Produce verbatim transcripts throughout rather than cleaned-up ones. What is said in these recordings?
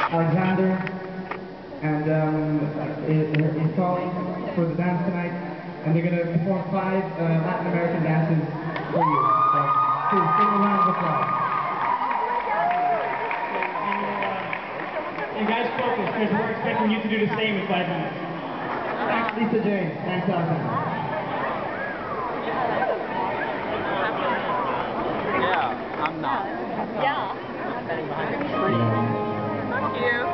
Alexander, and um, is, is calling for the dance tonight, and they're going to perform five uh, Latin American dances for you. So, please, give them a round of applause. And guys, focus, because we're expecting you to do the same in five minutes. Thanks, Lisa James. Thanks, Alexander. Yeah, I'm not. Yeah. I'm standing behind a tree. Fuck you.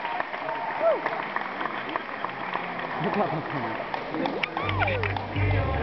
Look at